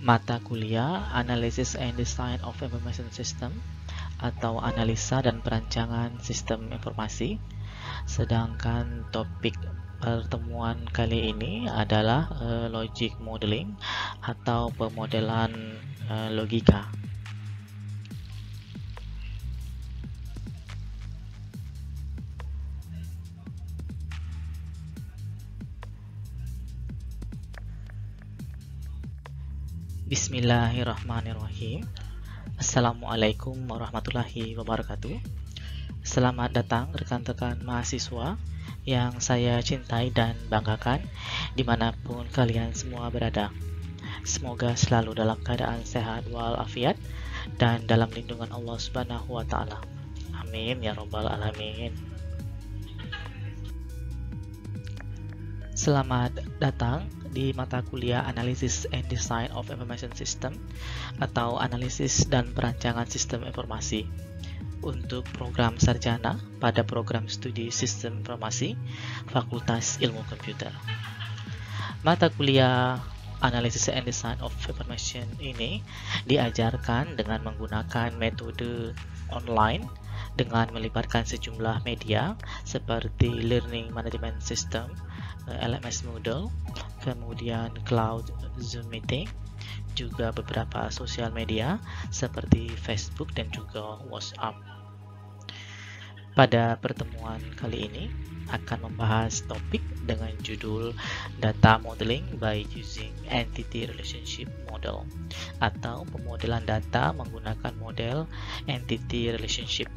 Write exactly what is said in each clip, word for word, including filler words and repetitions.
Mata kuliah Analysis and Design of Information System atau Analisa dan Perancangan Sistem Informasi. Sedangkan topik pertemuan kali ini adalah uh, Logic Modeling atau pemodelan uh, logika. Bismillahirrahmanirrahim. Assalamualaikum warahmatullahi wabarakatuh. Selamat datang rekan-rekan mahasiswa yang saya cintai dan banggakan dimanapun kalian semua berada. Semoga selalu dalam keadaan sehat walafiat dan dalam lindungan Allah Subhanahu wa Ta'ala. Amin ya Rabbal Alamin. Selamat datang di mata kuliah Analysis and Design of Information System atau Analisis dan Perancangan Sistem Informasi untuk program sarjana pada program studi Sistem Informasi Fakultas Ilmu Komputer. Mata kuliah Analysis and Design of Information ini diajarkan dengan menggunakan metode online dengan melibatkan sejumlah media seperti Learning Management System, L M S Moodle, kemudian Cloud Zoom Meeting, juga beberapa sosial media seperti Facebook dan juga WhatsApp. Pada pertemuan kali ini akan membahas topik dengan judul Data Modeling by Using Entity Relationship Model atau pemodelan data menggunakan model Entity Relationship.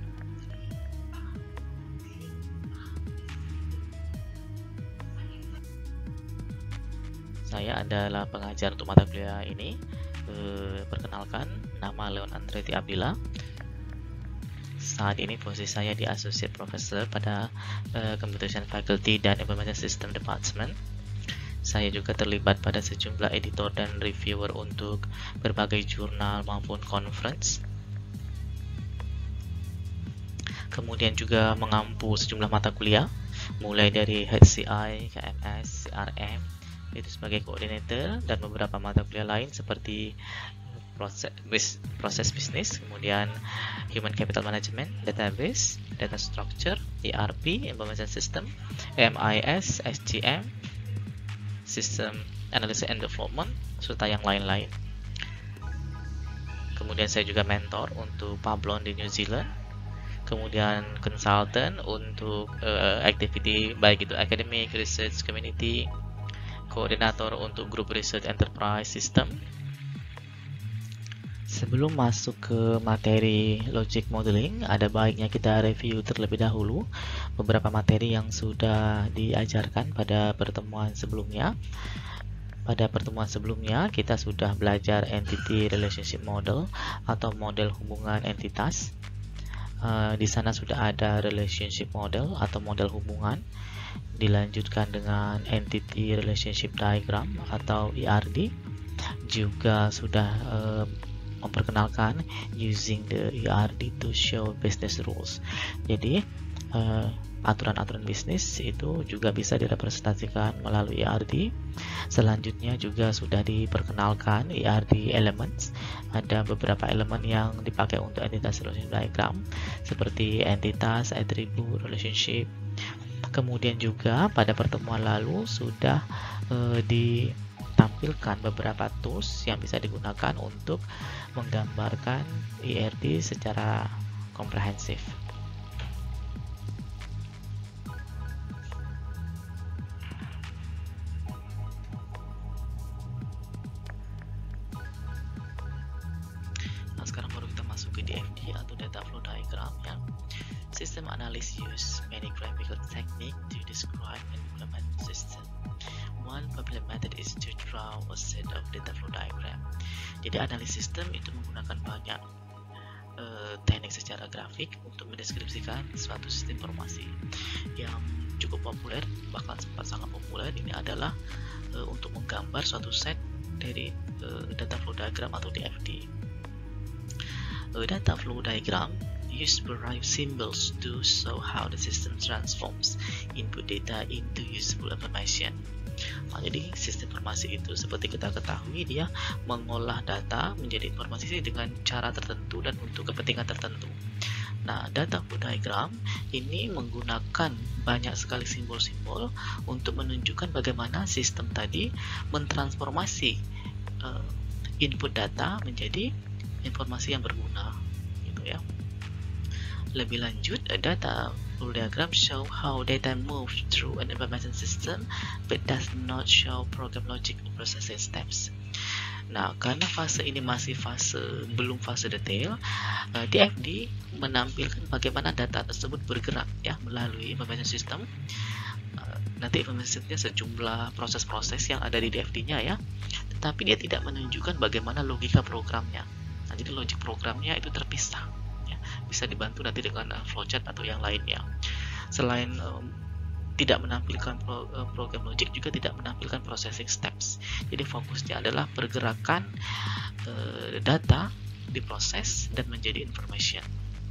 Saya adalah pengajar untuk mata kuliah ini. E, perkenalkan, nama Leon Andretti Abdillah. Saat ini posisi saya di Associate Professor pada e, Computer Science Faculty dan Information System Department. Saya juga terlibat pada sejumlah editor dan reviewer untuk berbagai jurnal maupun conference. Kemudian juga mengampu sejumlah mata kuliah, mulai dari H C I, K M S, C R M, itu sebagai koordinator, dan beberapa mata kuliah lain seperti proses proses bisnis, kemudian human capital management, database, data structure, E R P, information system, M I S, S G M, system analysis and development, serta yang lain-lain. Kemudian saya juga mentor untuk Pablon di New Zealand, kemudian consultant untuk uh, activity baik itu academic, research, community, koordinator untuk grup research enterprise system. Sebelum masuk ke materi logic modeling, ada baiknya kita review terlebih dahulu beberapa materi yang sudah diajarkan pada pertemuan sebelumnya. Pada pertemuan sebelumnya kita sudah belajar entity relationship model atau model hubungan entitas. Uh, di sana sudah ada relationship model atau model hubungan. Dilanjutkan dengan Entity Relationship Diagram atau E R D, juga sudah uh, memperkenalkan using the E R D to show business rules. Jadi aturan-aturan uh, bisnis itu juga bisa direpresentasikan melalui E R D. Selanjutnya juga sudah diperkenalkan E R D elements. Ada beberapa elemen yang dipakai untuk entitas relationship diagram seperti entitas, attribute, relationship. Kemudian juga pada pertemuan lalu sudah e, ditampilkan beberapa tools yang bisa digunakan untuk menggambarkan E R D secara komprehensif. Nah, sekarang baru kita masuk ke D F D atau Data Flow Diagram ya. System analysts use many graphical techniques to describe and implement the system. One popular method is to draw a set of data flow diagram. Jadi analis sistem itu menggunakan banyak uh, teknik secara grafik untuk mendeskripsikan suatu sistem informasi. Yang cukup populer, bahkan sempat sangat populer, ini adalah uh, untuk menggambar suatu set dari uh, data flow diagram atau D F D. Uh, data flow diagram use various symbols to show how the system transforms input data into useful information. Nah, jadi sistem informasi itu seperti kita ketahui dia mengolah data menjadi informasi dengan cara tertentu dan untuk kepentingan tertentu. Nah, data flow diagram ini menggunakan banyak sekali simbol-simbol untuk menunjukkan bagaimana sistem tadi mentransformasi uh, input data menjadi informasi yang berguna, gitu ya. Lebih lanjut, data flow diagram show how data moves through an information system but does not show program logic or processing steps. Nah, karena fase ini masih fase belum fase detail, D F D menampilkan bagaimana data tersebut bergerak ya melalui information system. Nanti information systemnya sejumlah proses-proses yang ada di D F D-nya ya, tetapi dia tidak menunjukkan bagaimana logika programnya. Nah, jadi logik programnya itu terpisah, ya. Bisa dibantu nanti dengan uh, flowchart atau yang lainnya. Selain um, tidak menampilkan pro, uh, program logik, juga tidak menampilkan processing steps. Jadi fokusnya adalah pergerakan uh, data diproses dan menjadi information.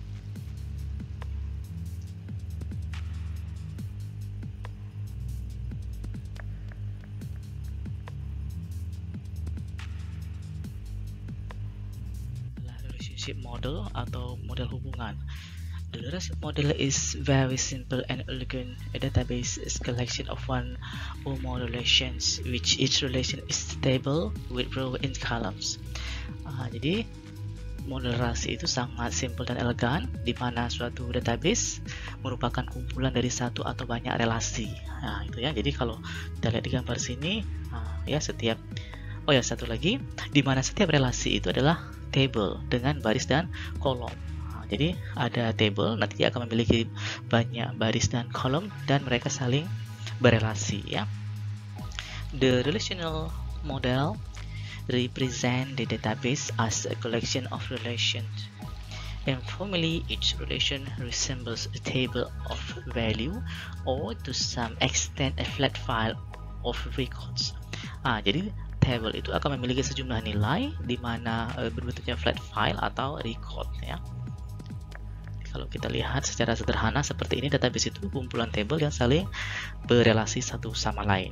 Model atau model hubungan. The relationship model is very simple and elegant. A database is collection of one or more relations, which each relation is stable with row and columns. Uh, jadi model relasi itu sangat simple dan elegan, di mana suatu database merupakan kumpulan dari satu atau banyak relasi. Nah, itu ya. Jadi kalau kita lihat di gambar sini, uh, ya setiap oh ya satu lagi, di mana setiap relasi itu adalah table dengan baris dan kolom. Nah, jadi ada table, nanti dia akan memiliki banyak baris dan kolom dan mereka saling berelasi ya. The relational model represent the database as a collection of relations. Informally, each relation resembles a table of value or to some extent a flat file of records. Ah, jadi table itu akan memiliki sejumlah nilai di mana e, berbentuknya flat file atau record ya. Kalau kita lihat secara sederhana seperti ini, database itu kumpulan table yang saling berelasi satu sama lain.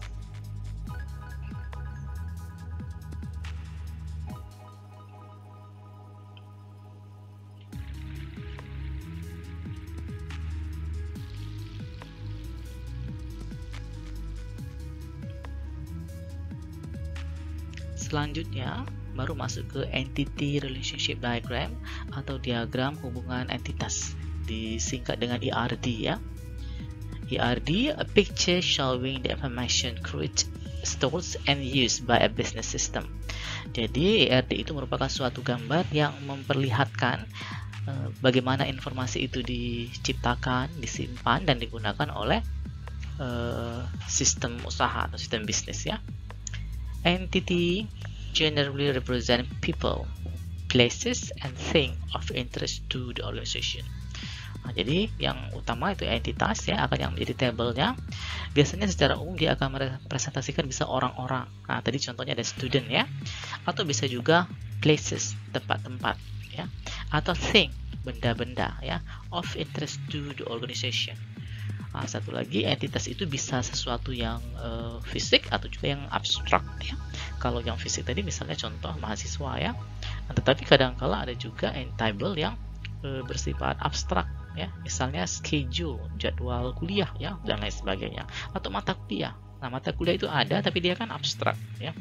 Selanjutnya baru masuk ke Entity Relationship Diagram atau diagram hubungan entitas, disingkat dengan E R D ya. E R D, a picture showing the information created, stored and used by a business system. Jadi E R D itu merupakan suatu gambar yang memperlihatkan uh, bagaimana informasi itu diciptakan, disimpan dan digunakan oleh uh, sistem usaha atau sistem bisnis ya. Entity generally represent people, places, and things of interest to the organization. Nah, jadi yang utama itu entitas ya, akan yang menjadi tabelnya. Biasanya secara umum dia akan merepresentasikan bisa orang-orang. Nah, tadi contohnya ada student ya, atau bisa juga places, tempat-tempat ya, atau thing, benda-benda ya, of interest to the organization. Nah, satu lagi, entitas itu bisa sesuatu yang uh, fisik atau juga yang abstrak ya. Kalau yang fisik tadi misalnya contoh mahasiswa ya. Nah, tetapi kadang-kala ada juga table yang uh, bersifat abstrak ya. Misalnya schedule, jadwal kuliah ya, dan lain sebagainya. Atau mata kuliah. Nah, mata kuliah itu ada tapi dia kan abstrak ya.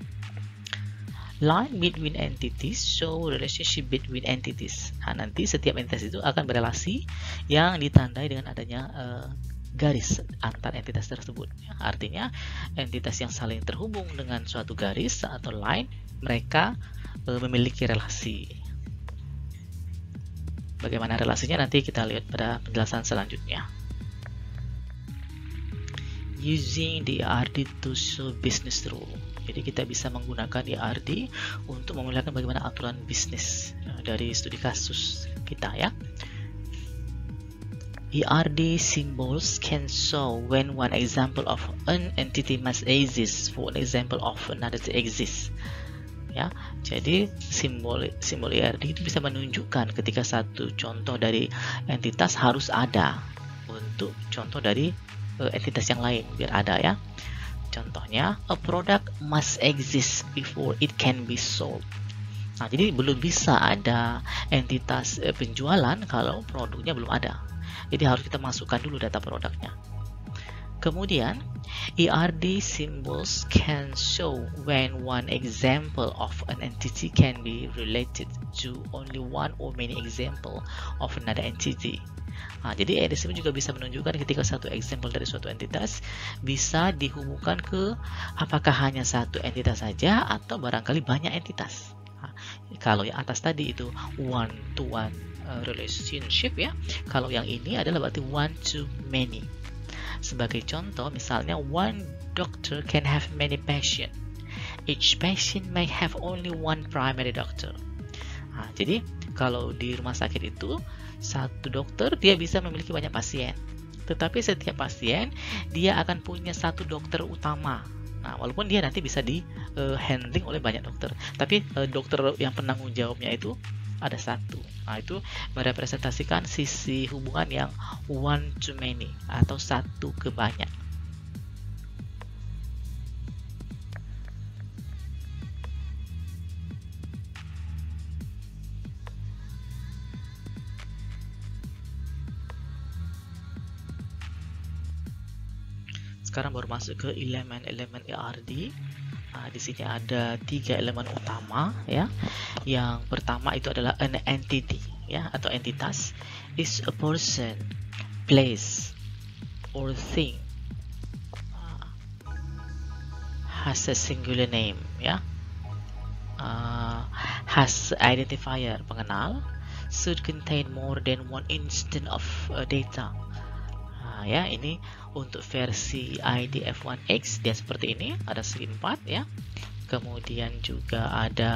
Line between entities show relationship between entities. Nah, nanti setiap entitas itu akan berelasi yang ditandai dengan adanya uh, garis antar entitas tersebut. Ya, artinya entitas yang saling terhubung dengan suatu garis atau line, mereka uh, memiliki relasi. Bagaimana relasinya nanti kita lihat pada penjelasan selanjutnya. Using the E R D to show business rule. Jadi kita bisa menggunakan E R D untuk memperlihatkan bagaimana aturan bisnis dari studi kasus kita ya. E R D symbols can show when one example of an entity must exist for an example of another to exist. Ya, jadi simbol simbol E R D itu bisa menunjukkan ketika satu contoh dari entitas harus ada untuk contoh dari uh, entitas yang lain biar ada ya. Contohnya, a product must exist before it can be sold. Nah, jadi belum bisa ada entitas eh, penjualan kalau produknya belum ada. Jadi harus kita masukkan dulu data produknya. Kemudian, E R D symbols can show when one example of an entity can be related to only one or many example of another entity. Nah, jadi E R D symbol juga bisa menunjukkan ketika satu example dari suatu entitas bisa dihubungkan ke apakah hanya satu entitas saja atau barangkali banyak entitas. Nah, kalau yang atas tadi itu one to one uh, relationship ya, kalau yang ini adalah berarti one to many. Sebagai contoh, misalnya one doctor can have many patients. Each patient may have only one primary doctor. Nah, jadi kalau di rumah sakit itu satu dokter dia bisa memiliki banyak pasien. Tetapi setiap pasien dia akan punya satu dokter utama. Nah, walaupun dia nanti bisa di uh, handling oleh banyak dokter, tapi uh, dokter yang penanggung jawabnya itu ada satu. Nah, itu merepresentasikan sisi hubungan yang one to many atau satu ke banyak. Sekarang baru masuk ke elemen-elemen E R D. Nah, di sini ada tiga elemen utama ya. Yang pertama itu adalah an entity ya atau entitas, is a person, place, or thing, uh, has a singular name ya, uh, has identifier pengenal, should contain more than one instance of uh, data. Nah, ya ini untuk versi I D F one X dia seperti ini, ada segi empat ya. Kemudian juga ada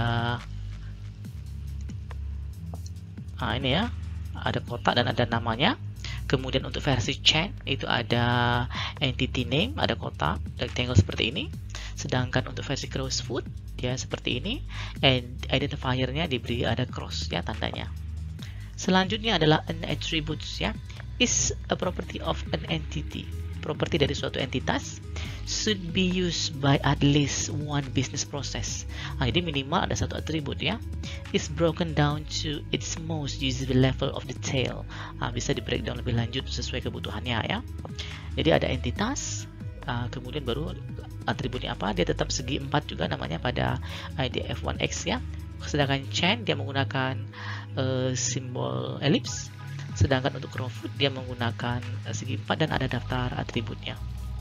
nah ini ya, ada kotak dan ada namanya. Kemudian untuk versi chain itu ada entity name, ada kotak rectangle seperti ini. Sedangkan untuk versi crossfoot dia seperti ini, and identifiernya diberi ada cross ya tandanya. Selanjutnya adalah an attributes ya, is a property of an entity. Properti dari suatu entitas should be used by at least one business process. Nah, jadi minimal ada satu atribut ya. Is broken down to its most usable level of detail. Nah, bisa di breakdown lebih lanjut sesuai kebutuhannya ya. Jadi ada entitas, uh, kemudian baru atributnya apa? Dia tetap segi empat juga namanya pada I D F one X ya. Sedangkan chain dia menggunakan uh, simbol elips. Sedangkan untuk crowfoot dia menggunakan segi empat dan ada daftar atributnya.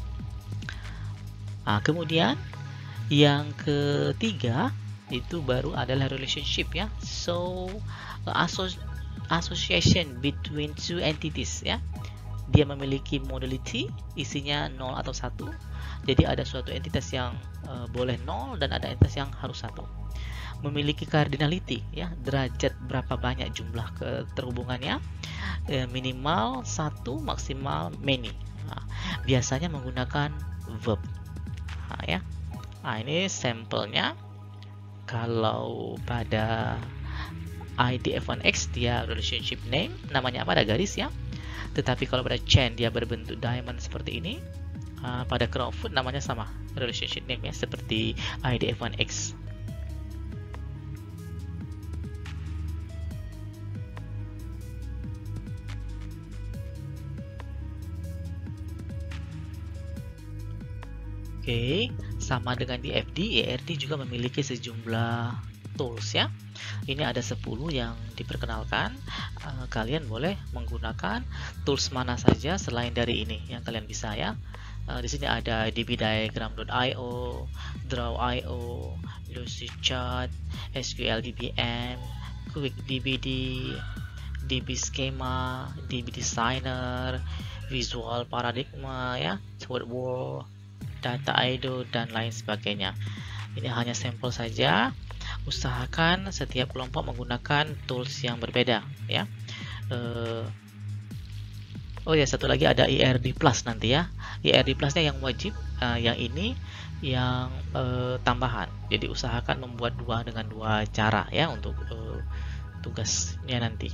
Nah, kemudian yang ketiga itu baru adalah relationship ya. So association between two entities ya. Dia memiliki modality, isinya nol atau satu. Jadi ada suatu entitas yang uh, boleh nol dan ada entitas yang harus satu. Memiliki cardinality ya, derajat berapa banyak jumlah keterhubungannya, e, minimal satu, maksimal many. Nah, biasanya menggunakan verb. Nah, ya. Nah, ini sampelnya. Kalau pada I D F one X dia relationship name, namanya apa, ada garis ya. Tetapi kalau pada chain dia berbentuk diamond seperti ini. Uh, pada crowfoot namanya sama, relationship name ya, seperti I D F one X. Oke, okay, sama dengan di F D, E R D juga memiliki sejumlah tools ya. Ini ada sepuluh yang diperkenalkan. Uh, kalian boleh menggunakan tools mana saja selain dari ini yang kalian bisa ya. Uh, di sini ada d b diagram dot i o, draw dot i o, Lucidchart, S Q L D B M, Quick D B D, D B Schema, D B Designer, Visual Paradigma ya, SwordWall, Data I D O, dan lain sebagainya. Ini hanya sampel saja. Usahakan setiap kelompok menggunakan tools yang berbeda ya. Uh, oh ya, satu lagi ada E R D Plus nanti ya. E R D Plusnya yang wajib, uh, yang ini yang uh, tambahan. Jadi usahakan membuat dua dengan dua cara ya untuk uh, tugasnya nanti.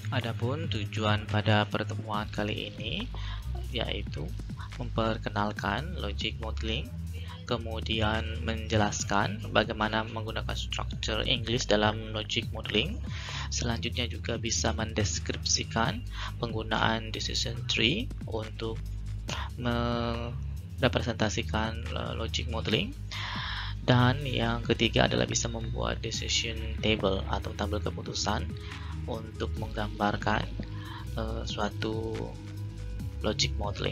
Adapun tujuan pada pertemuan kali ini yaitu memperkenalkan logic modeling, kemudian menjelaskan bagaimana menggunakan struktur English dalam logic modeling. Selanjutnya juga bisa mendeskripsikan penggunaan decision tree untuk merepresentasikan logic modeling. Dan yang ketiga adalah bisa membuat decision table atau tabel keputusan untuk menggambarkan uh, suatu logic modeling.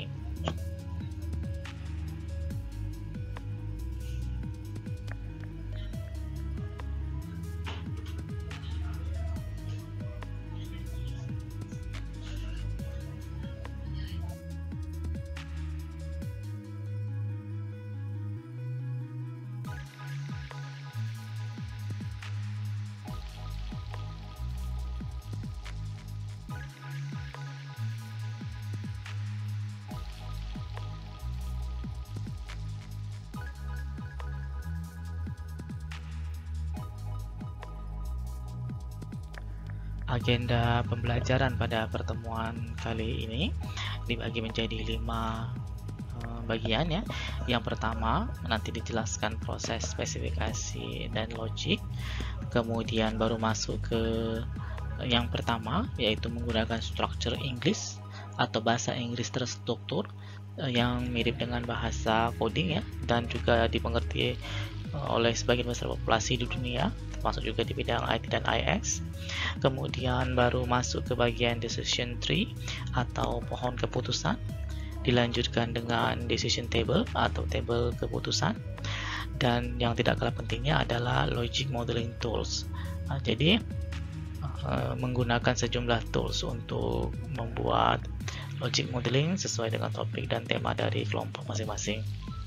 Agenda pembelajaran pada pertemuan kali ini dibagi menjadi lima uh, bagian ya. Yang pertama nanti dijelaskan proses spesifikasi dan logik, kemudian baru masuk ke yang pertama yaitu menggunakan struktur English atau bahasa Inggris terstruktur uh, yang mirip dengan bahasa coding ya, dan juga dimengerti uh, oleh sebagian besar populasi di dunia, termasuk juga di bidang I T dan I X. Kemudian baru masuk ke bagian decision tree atau pohon keputusan, dilanjutkan dengan decision table atau tabel keputusan, dan yang tidak kalah pentingnya adalah logic modeling tools. Nah, jadi uh, menggunakan sejumlah tools untuk membuat logic modeling sesuai dengan topik dan tema dari kelompok masing-masing.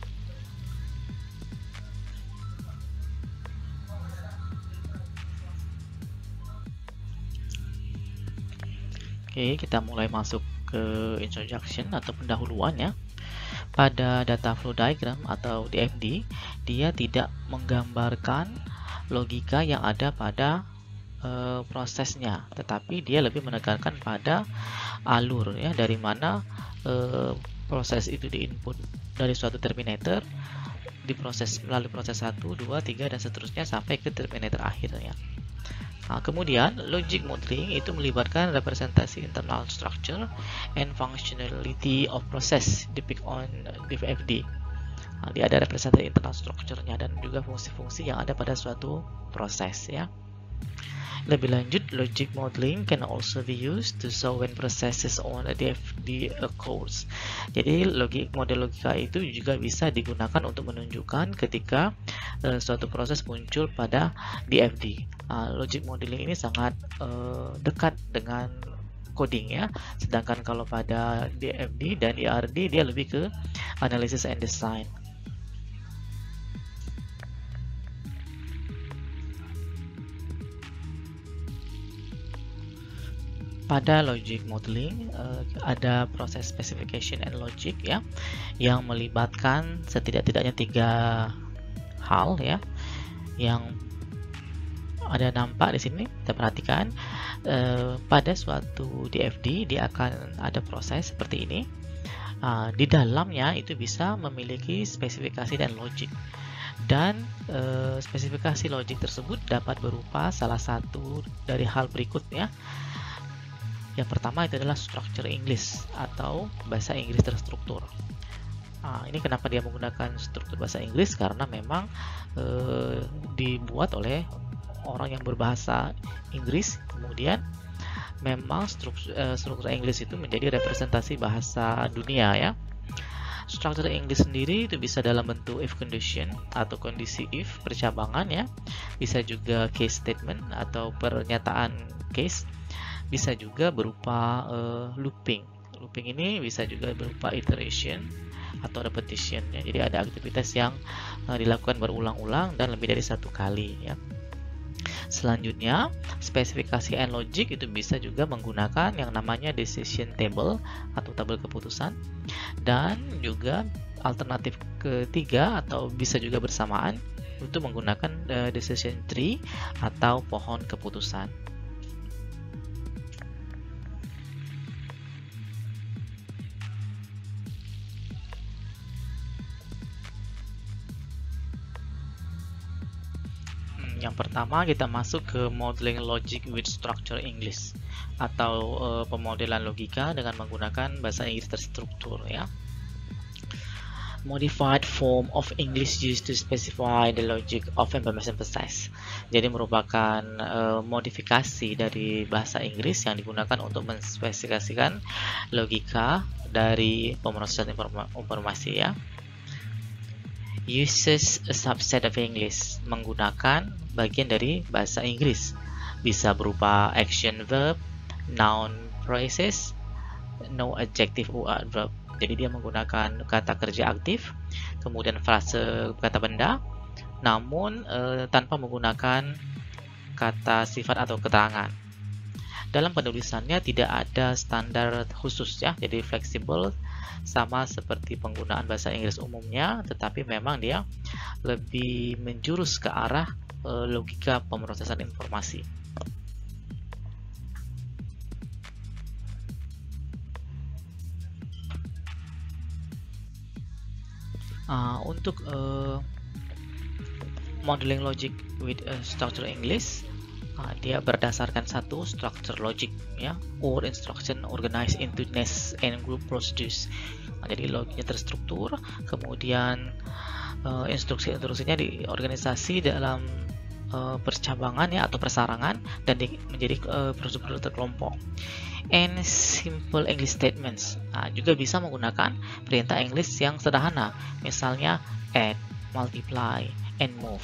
Oke, kita mulai masuk ke introduction atau pendahuluan ya. Pada data flow diagram atau D F D, dia tidak menggambarkan logika yang ada pada e, prosesnya, tetapi dia lebih menekankan pada alur ya, dari mana e, proses itu diinput dari suatu terminator, diproses melalui proses satu, dua, tiga dan seterusnya sampai ke terminator akhirnya. Nah, kemudian logic modeling itu melibatkan representasi internal structure and functionality of process depicted on D F D. Nah, dia ada representasi internal structure-nya dan juga fungsi-fungsi yang ada pada suatu proses ya. Lebih lanjut, logic modeling can also be used to show when processes on a D F D occurs. Jadi logik model logika itu juga bisa digunakan untuk menunjukkan ketika uh, suatu proses muncul pada D F D. Uh, logic modeling ini sangat uh, dekat dengan coding ya. Sedangkan kalau pada D F D dan E R D dia lebih ke analysis and design. Pada logic modeling uh, ada proses specification and logic ya, yang melibatkan setidak-tidaknya tiga hal ya, yang ada nampak di sini. Kita perhatikan uh, pada suatu D F D dia akan ada proses seperti ini. Uh, di dalamnya itu bisa memiliki spesifikasi dan logik, dan uh, spesifikasi logik tersebut dapat berupa salah satu dari hal berikutnya. Yang pertama itu adalah structure English atau bahasa Inggris terstruktur. Nah, ini kenapa dia menggunakan struktur bahasa Inggris, karena memang e, dibuat oleh orang yang berbahasa Inggris, kemudian memang struktur, e, struktur Inggris itu menjadi representasi bahasa dunia ya. Struktur English sendiri itu bisa dalam bentuk if condition atau kondisi if percabangan ya, bisa juga case statement atau pernyataan case, bisa juga berupa uh, looping. Looping ini bisa juga berupa iteration atau repetition ya. Jadi ada aktivitas yang uh, dilakukan berulang-ulang dan lebih dari satu kali ya. Selanjutnya, spesifikasi and logic itu bisa juga menggunakan yang namanya decision table atau tabel keputusan, dan juga alternatif ketiga atau bisa juga bersamaan untuk menggunakan uh, decision tree atau pohon keputusan. Yang pertama kita masuk ke Modeling Logic with Structure English atau uh, pemodelan logika dengan menggunakan bahasa Inggris terstruktur ya. Modified form of English used to specify the logic of information process. Jadi merupakan uh, modifikasi dari bahasa Inggris yang digunakan untuk menspesifikasikan logika dari pemrosesan informa informasi ya. Uses a subset of English, menggunakan bagian dari bahasa Inggris. Bisa berupa action verb, noun phrases, no adjective or adverb. Jadi dia menggunakan kata kerja aktif, kemudian frase kata benda, namun e, tanpa menggunakan kata sifat atau keterangan. Dalam penulisannya tidak ada standar khusus ya, jadi fleksibel sama seperti penggunaan bahasa Inggris umumnya, tetapi memang dia lebih menjurus ke arah e, logika pemrosesan informasi. Uh, untuk uh, modeling logic with uh, structure English, uh, dia berdasarkan satu structure logic ya, or instruction organized into nests and group procedures. Nah, jadi logiknya terstruktur, kemudian uh, instruksi-instruksinya diorganisasi dalam uh, percabangan ya atau persarangan dan di, menjadi uh, prosedur terkelompok. And simple English statements, nah, juga bisa menggunakan perintah English yang sederhana, misalnya add, multiply, and move.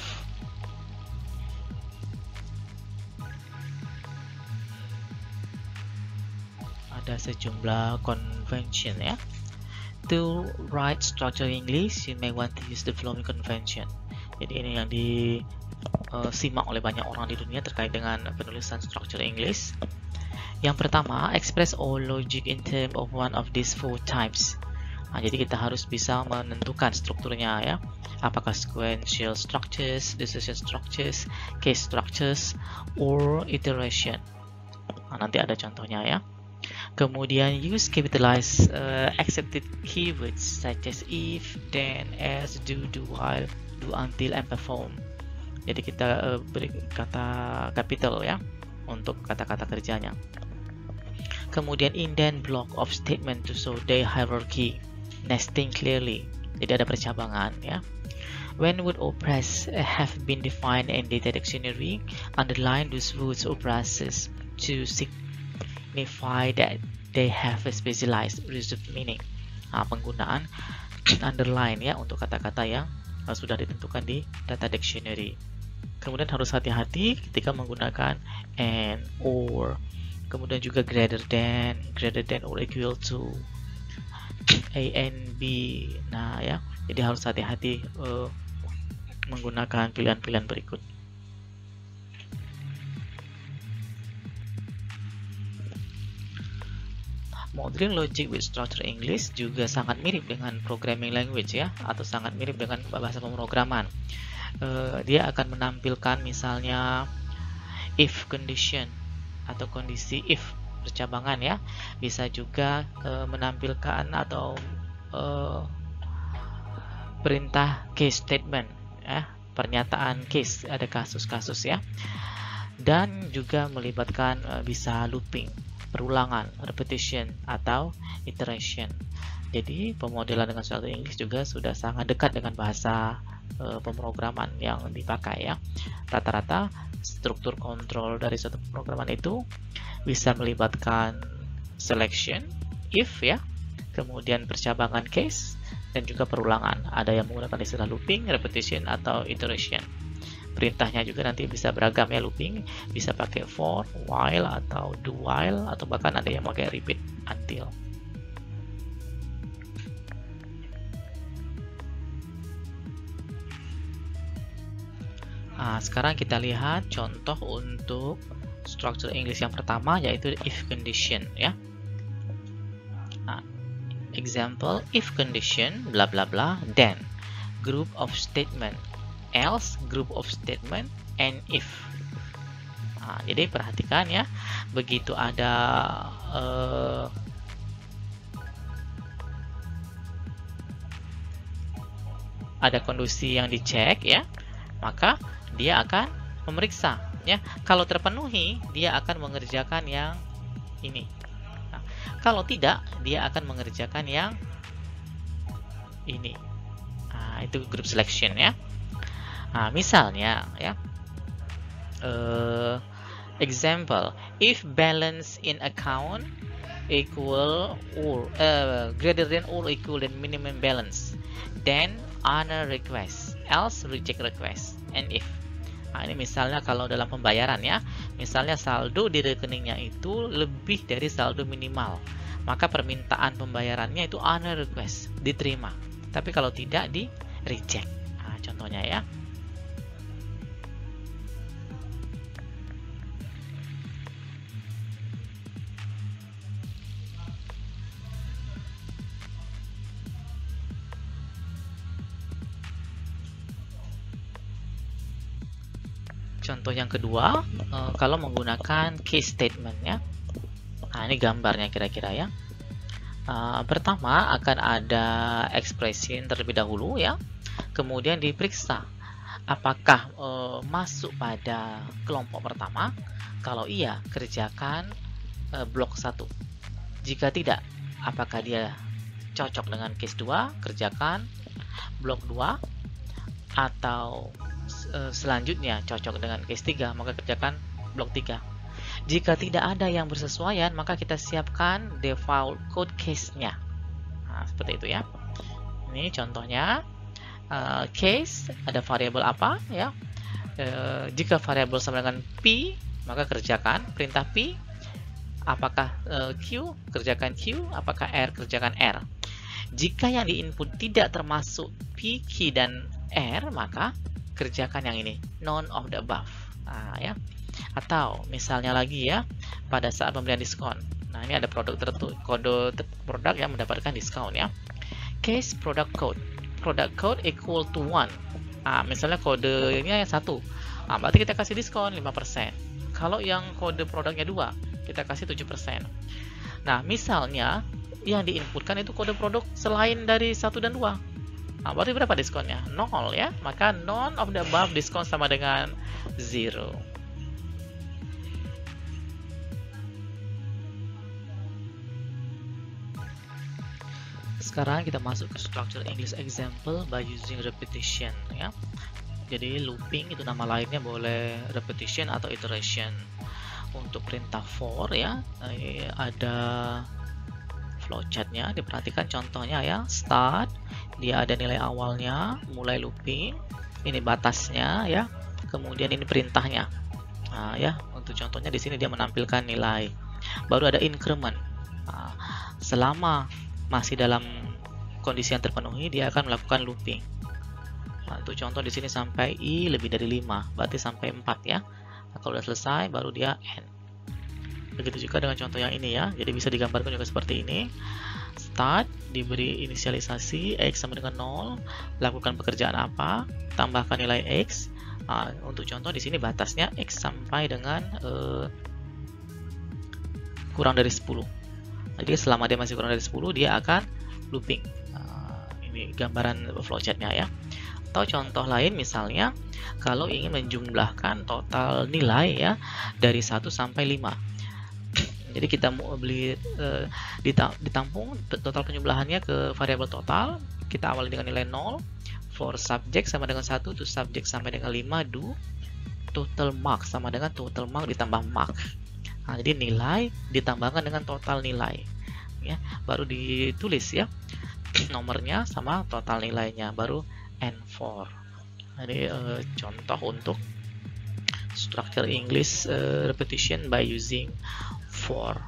Ada sejumlah convention ya. To write structured English, you may want to use the following convention. Jadi ini yang disimak uh, oleh banyak orang di dunia terkait dengan penulisan structured English. Yang pertama, express all logic in terms of one of these four types. Nah, jadi kita harus bisa menentukan strukturnya ya. Apakah sequential structures, decision structures, case structures, or iteration. Nah, nanti ada contohnya ya. Kemudian use capitalize uh, accepted keywords such as if, then, as, do, do while, do until, and perform. Jadi kita uh, beri kata capital ya untuk kata-kata kerjanya. Kemudian indent block of statement to show their hierarchy, nesting clearly. Jadi ada percabangan ya. When word or phrase have been defined in the dictionary, underline those words or phrases to signify that they have a specialized reserved meaning. Nah, penggunaan underline ya untuk kata-kata yang sudah ditentukan di data dictionary. Kemudian harus hati-hati ketika menggunakan and, or, kemudian juga greater than, greater than or equal to, A and B. Nah ya, jadi harus hati-hati uh, menggunakan pilihan-pilihan berikut. Modeling logic with structure English juga sangat mirip dengan programming language ya, atau sangat mirip dengan bahasa pemrograman. Uh, dia akan menampilkan misalnya if condition atau kondisi if percabangan ya, bisa juga uh, menampilkan atau uh, perintah case statement ya, pernyataan case, ada kasus-kasus ya, dan juga melibatkan uh, bisa looping, perulangan, repetition atau iteration. Jadi pemodelan dengan structure English juga sudah sangat dekat dengan bahasa uh, pemrograman yang dipakai ya. Rata-rata struktur kontrol dari suatu pemrograman itu bisa melibatkan selection, if ya, kemudian percabangan case, dan juga perulangan. Ada yang menggunakan istilah looping, repetition, atau iteration. Perintahnya juga nanti bisa beragam ya, looping bisa pakai for, while, atau do while, atau bahkan ada yang pakai repeat, until. Nah, sekarang kita lihat contoh untuk structure English yang pertama, yaitu if condition ya. Nah, example, if condition bla bla bla, then group of statement, else group of statement, and if. Nah, jadi perhatikan ya, begitu ada uh, ada kondisi yang dicek ya, maka dia akan memeriksa ya. Kalau terpenuhi dia akan mengerjakan yang ini. Nah, kalau tidak dia akan mengerjakan yang ini. Nah, itu group selection ya. Nah, misalnya ya, uh, example, if balance in account equal or uh, greater than or equal than minimum balance, then honor request, else reject request. And if, nah, ini misalnya kalau dalam pembayaran ya, misalnya saldo di rekeningnya itu lebih dari saldo minimal, maka permintaan pembayarannya itu honor request, diterima. Tapi kalau tidak, di reject. Nah, contohnya ya. Contoh yang kedua, uh, kalau menggunakan case statement ya. Nah, ini gambarnya kira-kira ya. Uh, pertama akan ada expression terlebih dahulu ya. Kemudian diperiksa apakah uh, masuk pada kelompok pertama. Kalau iya, kerjakan uh, blok satu. Jika tidak, apakah dia cocok dengan case dua, kerjakan blok dua, atau selanjutnya cocok dengan case tiga, maka kerjakan blok tiga. Jika tidak ada yang bersesuaian, maka kita siapkan default code case-nya. Nah, seperti itu ya. Ini contohnya uh, case, ada variabel apa ya. Uh, jika variabel sama dengan P, maka kerjakan perintah P. Apakah uh, Q, kerjakan Q. Apakah R, kerjakan R. Jika yang diinput tidak termasuk P, Q, dan R, maka kerjakan yang ini, none of the above. Nah, ya. Atau misalnya lagi ya, pada saat pembelian diskon. Nah, ini ada produk tertentu, kode produk yang mendapatkan diskon ya. Case product code. Product code equal to one. Nah, misalnya kodenya yang satu. Nah, berarti kita kasih diskon lima persen. Kalau yang kode produknya dua, kita kasih tujuh persen. Nah, misalnya yang diinputkan itu kode produk selain dari satu dan dua. Nah, berarti berapa diskonnya? nol ya. Maka none of the above diskon sama dengan zero. Sekarang kita masuk ke structure English example by using repetition ya. Jadi looping itu nama lainnya, boleh repetition atau iteration. Untuk perintah for ya, ada flowchartnya, diperhatikan contohnya ya. Start, dia ada nilai awalnya, mulai looping, ini batasnya ya, kemudian ini perintahnya. Nah, ya, untuk contohnya di sini dia menampilkan nilai. Baru ada increment. Nah, selama masih dalam kondisi yang terpenuhi, dia akan melakukan looping. Nah, untuk contoh di sini sampai i lebih dari lima, berarti sampai empat ya. Nah, kalau sudah selesai, baru dia end. Begitu juga dengan contoh yang ini ya. Jadi bisa digambarkan juga seperti ini. Start, diberi inisialisasi X sama dengan nol, lakukan pekerjaan apa, tambahkan nilai X. Nah, untuk contoh di sini batasnya X sampai dengan uh, kurang dari sepuluh. Jadi selama dia masih kurang dari sepuluh, dia akan looping. Nah, ini gambaran flowchartnya ya. Atau contoh lain misalnya, kalau ingin menjumlahkan total nilai ya dari satu sampai lima. Jadi kita mau beli uh, ditampung total penjumlahannya ke variabel total. Kita awali dengan nilai nol. For subject sama dengan satu, to subject sampai dengan lima, do total mark sama dengan total mark ditambah mark. Nah, jadi nilai ditambahkan dengan total nilai. Ya, baru ditulis ya nomornya sama total nilainya, baru N for. Jadi uh, contoh untuk structure English uh, repetition by using for.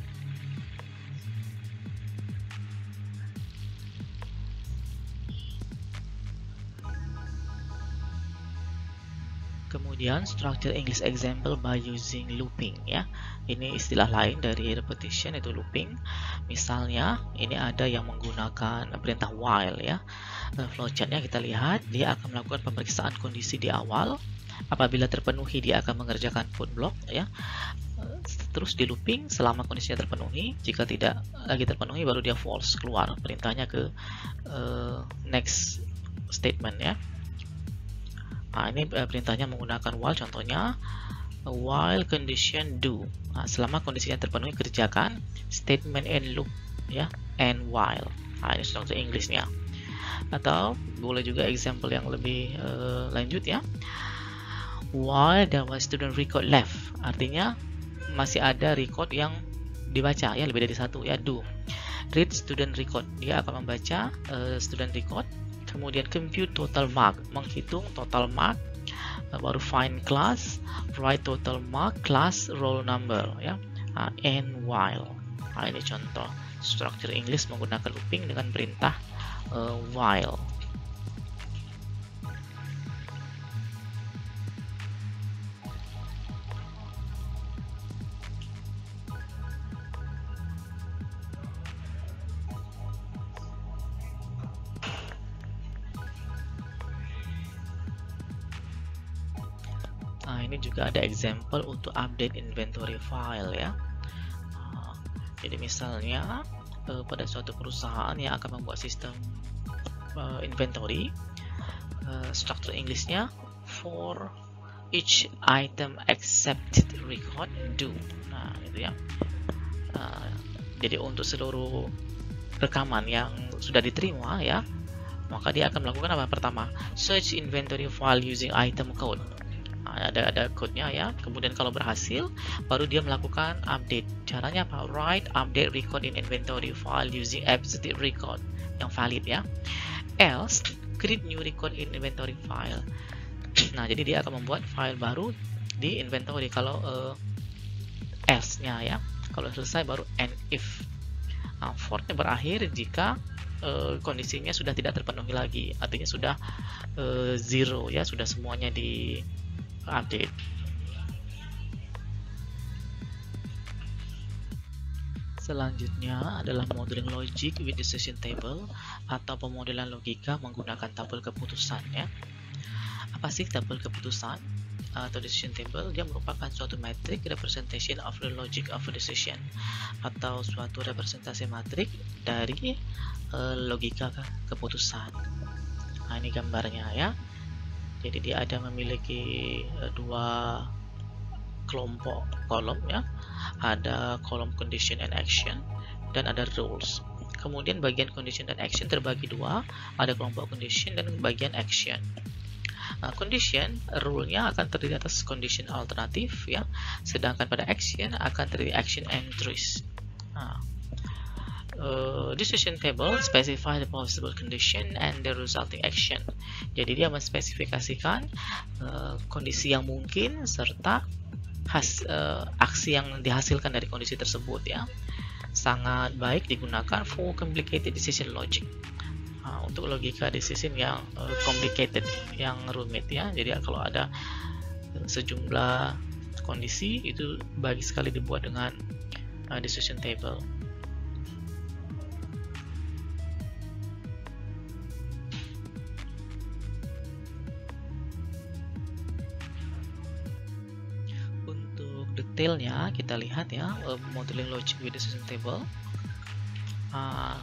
Kemudian structure English example by using looping ya. Ini istilah lain dari repetition, itu looping. Misalnya ini ada yang menggunakan perintah while ya. Flowchartnya kita lihat, dia akan melakukan pemeriksaan kondisi di awal. Apabila terpenuhi, dia akan mengerjakan code block ya. Terus di looping selama kondisinya terpenuhi. Jika tidak lagi terpenuhi, baru dia false, keluar perintahnya ke uh, next statement ya. Nah, ini uh, perintahnya menggunakan while, contohnya while condition do. Nah, selama kondisinya terpenuhi kerjakan statement and loop ya, and while. Nah, ini struktur Inggrisnya. Atau boleh juga example yang lebih uh, lanjut ya. While there was student record left, artinya masih ada record yang dibaca ya, lebih dari satu ya. Do read student record, dia akan membaca uh, student record. Kemudian compute total mark, menghitung total mark. Baru find class, write total mark, class, roll number ya, uh, and while. Nah, ini contoh struktur Inggris menggunakan looping dengan perintah uh, while. Nah, ini juga ada example untuk update inventory file ya. Nah, jadi misalnya eh, pada suatu perusahaan yang akan membuat sistem eh, inventory, eh, struktur Inggrisnya for each item except record do. Nah, itu ya. Nah, jadi untuk seluruh rekaman yang sudah diterima ya, maka dia akan melakukan apa? Pertama, search inventory file using item code. Ada ada code-nya ya. Kemudian kalau berhasil, baru dia melakukan update. Caranya apa? Write update record in inventory file using absolute record yang valid ya. Else create new record in inventory file. Nah, jadi dia akan membuat file baru di inventory kalau uh, else-nya ya. Kalau selesai baru end if. Nah, for-nya berakhir jika uh, kondisinya sudah tidak terpenuhi lagi. Artinya sudah uh, zero ya, sudah semuanya di update. Selanjutnya adalah modeling logic with decision table atau pemodelan logika menggunakan tabel keputusan ya. Apa sih tabel keputusan atau decision table? Dia merupakan suatu metric representation of the logic of a decision atau suatu representasi matrik dari uh, logika keputusan. Nah, ini gambarnya ya. Jadi dia ada memiliki uh, dua kelompok kolom ya, ada kolom condition and action dan ada rules. Kemudian bagian condition dan action terbagi dua, ada kelompok condition dan bagian action. Nah, condition rule-nya akan terdiri atas condition alternatif ya, sedangkan pada action akan terdiri action entries. Nah, Uh, decision table specify the possible condition and the resulting action. Jadi dia menspesifikasikan uh, kondisi yang mungkin serta has, uh, aksi yang dihasilkan dari kondisi tersebut ya. Sangat baik digunakan for complicated decision logic. Uh, untuk logika decision yang uh, complicated, yang rumit ya. Jadi kalau ada sejumlah kondisi itu baik sekali dibuat dengan uh, decision table. Detailnya kita lihat ya, uh, modeling logic with decision table. Uh,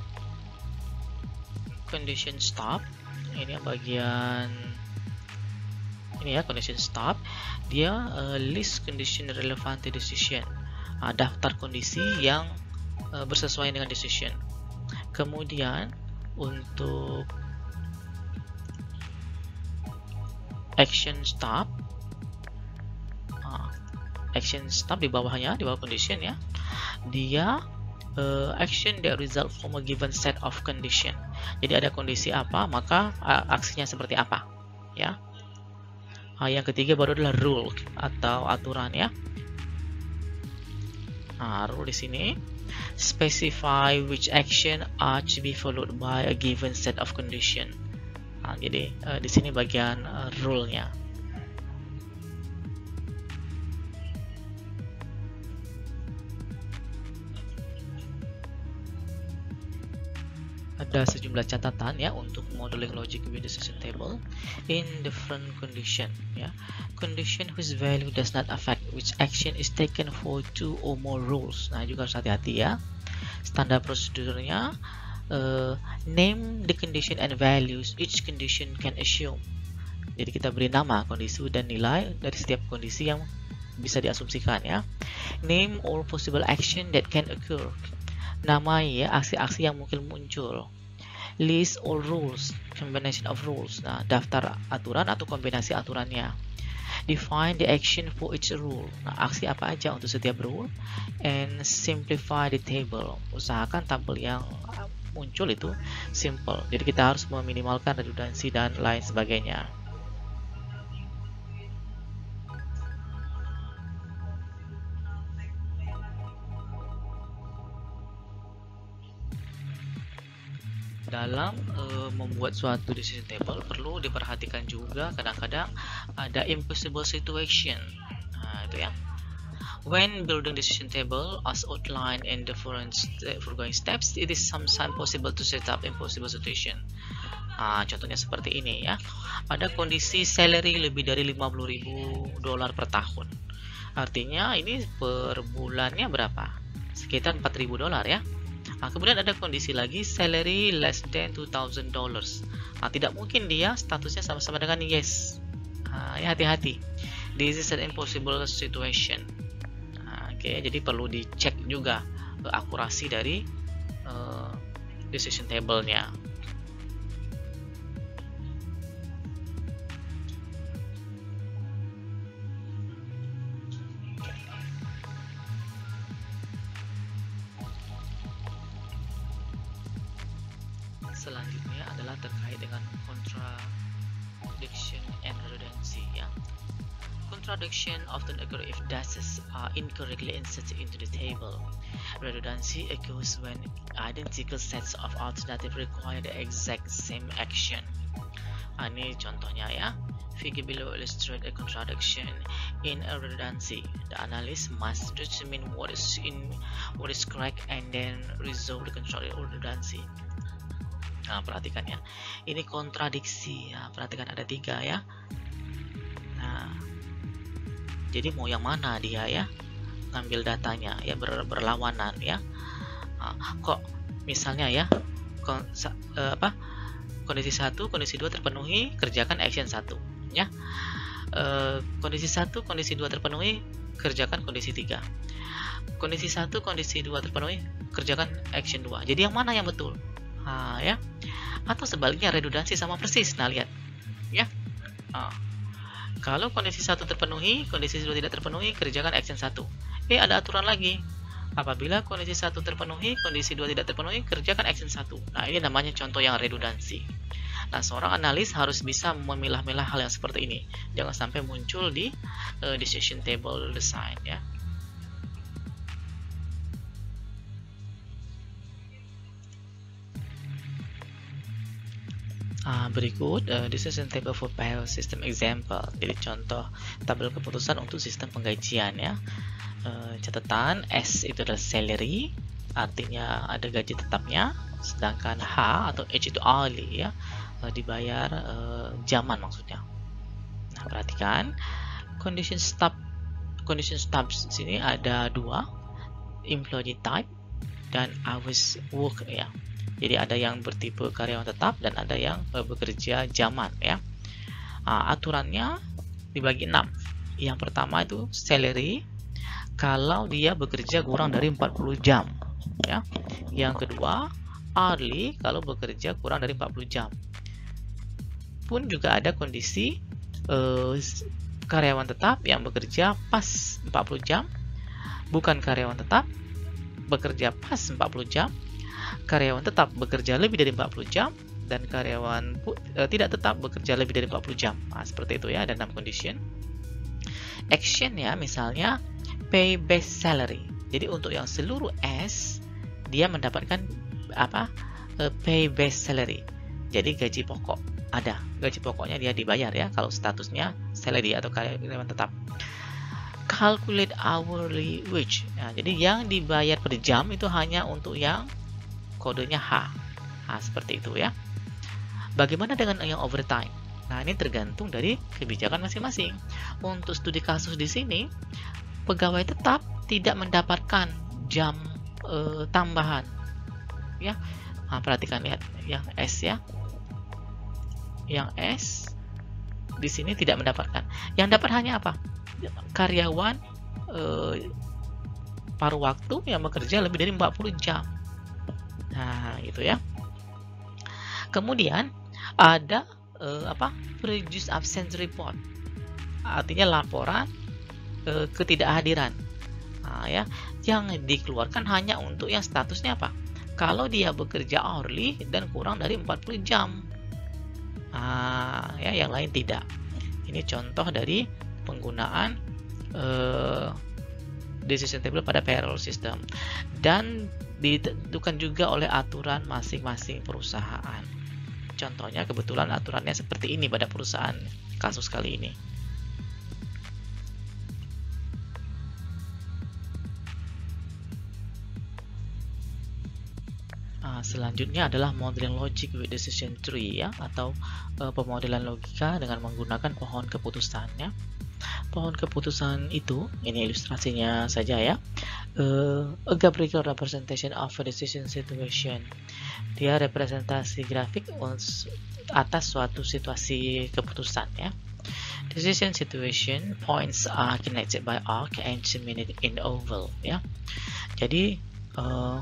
condition stop, ini yang bagian ini ya, condition stop. Dia uh, list condition relevant to decision, uh, daftar kondisi yang uh, bersesuaian dengan decision. Kemudian untuk action stop, action stop di bawahnya, di bawah condition ya, dia uh, action that result from a given set of condition. Jadi ada kondisi apa, maka uh, aksinya seperti apa ya. Uh, yang ketiga baru adalah rule atau aturan ya. Nah, rule di sini specify which action are to be followed by a given set of condition. Nah, jadi uh, di sini bagian uh, rule-nya. Ada sejumlah catatan ya untuk modeling logic with decision table in different condition ya. Condition whose value does not affect which action is taken for two or more rules. Nah, juga harus hati-hati ya. Standar prosedurnya uh, name the condition and values each condition can assume. Jadi kita beri nama kondisi dan nilai dari setiap kondisi yang bisa diasumsikan ya. Name all possible action that can occur. Namai ya aksi-aksi yang mungkin muncul. List all rules, combination of rules. Nah, daftar aturan atau kombinasi aturannya. Define the action for each rule. Nah, aksi apa aja untuk setiap rule. And simplify the table. Usahakan tabel yang muncul itu simple. Jadi kita harus meminimalkan redundansi dan lain sebagainya. Dalam uh, membuat suatu decision table perlu diperhatikan juga kadang-kadang ada impossible situation. Nah, itu ya. When building decision table as outlined in the foregoing steps, it is sometimes possible to set up impossible situation. Nah, contohnya seperti ini ya. Ada kondisi salary lebih dari lima puluh ribu dolar per tahun. Artinya ini per bulannya berapa? Sekitar empat ribu dolar ya. Nah, kemudian ada kondisi lagi salary less than two thousand dollars. Nah, tidak mungkin dia statusnya sama-sama dengan yes. Nah, ya hati-hati. This is an impossible situation. Nah, oke, okay, jadi perlu dicek juga uh, akurasi dari uh, decision table-nya. Selanjutnya adalah terkait dengan contradiction and redundancy ya. Contradiction often occur if datas are incorrectly inserted into the table. Redundancy occurs when identical sets of alternatives require the exact same action. Nah, ini contohnya ya. Figure below illustrate a contradiction in a redundancy. The analyst must determine what is in what is correct and then resolve the contradiction or redundancy. Nah, perhatikan ya, ini kontradiksi ya, perhatikan ada tiga ya. Nah, jadi mau yang mana dia ya, ngambil datanya ya, ber, berlawanan ya. Nah, kok misalnya ya, kon, eh, apa, kondisi satu, kondisi dua terpenuhi, kerjakan action satu ya. Eh, kondisi satu, kondisi dua terpenuhi, kerjakan kondisi tiga. Kondisi satu, kondisi dua terpenuhi, kerjakan action dua. Jadi yang mana yang betul? Nah, ya, atau sebaliknya redundansi sama persis. Nah, lihat ya. Nah, kalau kondisi satu terpenuhi, kondisi dua tidak terpenuhi, kerjakan action satu. Eh, ada aturan lagi. Apabila kondisi satu terpenuhi, kondisi dua tidak terpenuhi, kerjakan action satu. Nah, ini namanya contoh yang redundansi. Nah, seorang analis harus bisa memilah-milah hal yang seperti ini. Jangan sampai muncul di uh, decision table design ya. Uh, berikut uh, decision table for file system example. Jadi contoh tabel keputusan untuk sistem penggajian ya. Uh, catatan S itu adalah salary, artinya ada gaji tetapnya, sedangkan H atau H itu hourly ya, uh, dibayar uh, jaman maksudnya. Nah, perhatikan condition stub condition stubs sini ada dua, employee type dan hours work ya. Jadi ada yang bertipe karyawan tetap dan ada yang uh, bekerja jaman ya. Uh, aturannya dibagi enam. Yang pertama itu salary kalau dia bekerja kurang dari empat puluh jam ya. Yang kedua hourly kalau bekerja kurang dari empat puluh jam. Pun juga ada kondisi uh, karyawan tetap yang bekerja pas empat puluh jam, bukan karyawan tetap bekerja pas empat puluh jam, karyawan tetap bekerja lebih dari empat puluh jam, dan karyawan e, tidak tetap bekerja lebih dari empat puluh jam. Nah, seperti itu ya, ada enam condition. Action ya, misalnya pay based salary. Jadi untuk yang seluruh S dia mendapatkan apa? E, pay based salary. Jadi gaji pokok ada, gaji pokoknya dia dibayar ya kalau statusnya salary atau karyawan tetap. Calculate hourly wage. Nah, jadi yang dibayar per jam itu hanya untuk yang kodenya H. Nah, seperti itu ya. Bagaimana dengan yang overtime? Nah, ini tergantung dari kebijakan masing-masing. Untuk studi kasus di sini, pegawai tetap tidak mendapatkan jam e, tambahan. Ya. Nah, perhatikan lihat yang S ya. Yang S di sini tidak mendapatkan. Yang dapat hanya apa? Karyawan eh, paruh waktu yang bekerja lebih dari empat puluh jam. Nah, gitu ya. Kemudian ada eh, apa? Prejudice absence report. Artinya laporan eh, ketidakhadiran. Nah, ya, yang dikeluarkan hanya untuk yang statusnya apa? Kalau dia bekerja hourly dan kurang dari empat puluh jam. Nah, ya, yang lain tidak. Ini contoh dari penggunaan eh, decision table pada payroll system, dan ditentukan juga oleh aturan masing-masing perusahaan. Contohnya kebetulan aturannya seperti ini pada perusahaan kasus kali ini. Nah, selanjutnya adalah modeling logic with decision tree, ya, atau uh, pemodelan logika dengan menggunakan pohon keputusannya. Pohon keputusan itu, ini ilustrasinya saja ya, uh, a graphical representation of a decision situation. Dia representasi grafik atas suatu situasi keputusan, ya. Decision situation points are connected by arc and terminate in oval, ya. Jadi uh,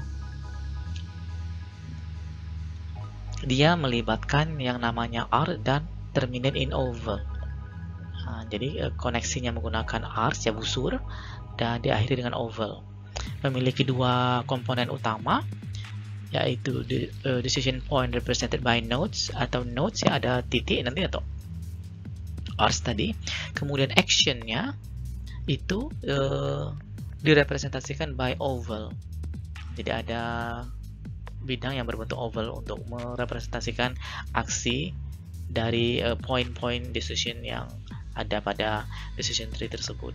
dia melibatkan yang namanya arc dan terminate in oval. Nah, jadi koneksinya menggunakan arc, ya, busur, dan diakhiri dengan oval. Memiliki dua komponen utama, yaitu the, uh, decision point represented by nodes atau nodes, ya, ada titik nanti atau arc tadi. Kemudian actionnya itu uh, direpresentasikan by oval. Jadi ada bidang yang berbentuk oval untuk merepresentasikan aksi dari poin-poin uh, decision yang ada pada decision tree tersebut.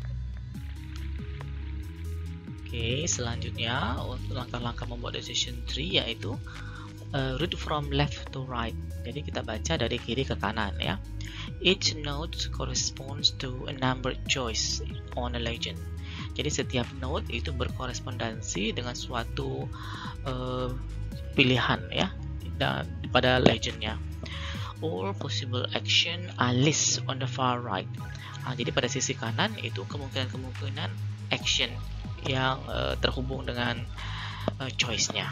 Oke, selanjutnya untuk langkah-langkah membuat decision tree yaitu uh, read from left to right. Jadi kita baca dari kiri ke kanan, ya. Each node corresponds to a number choice on a legend. Jadi setiap node itu berkorespondensi dengan suatu uh, pilihan, ya, dan pada legendnya. All possible action are list on the far right. Nah, jadi pada sisi kanan itu kemungkinan-kemungkinan action yang uh, terhubung dengan uh, choice-nya.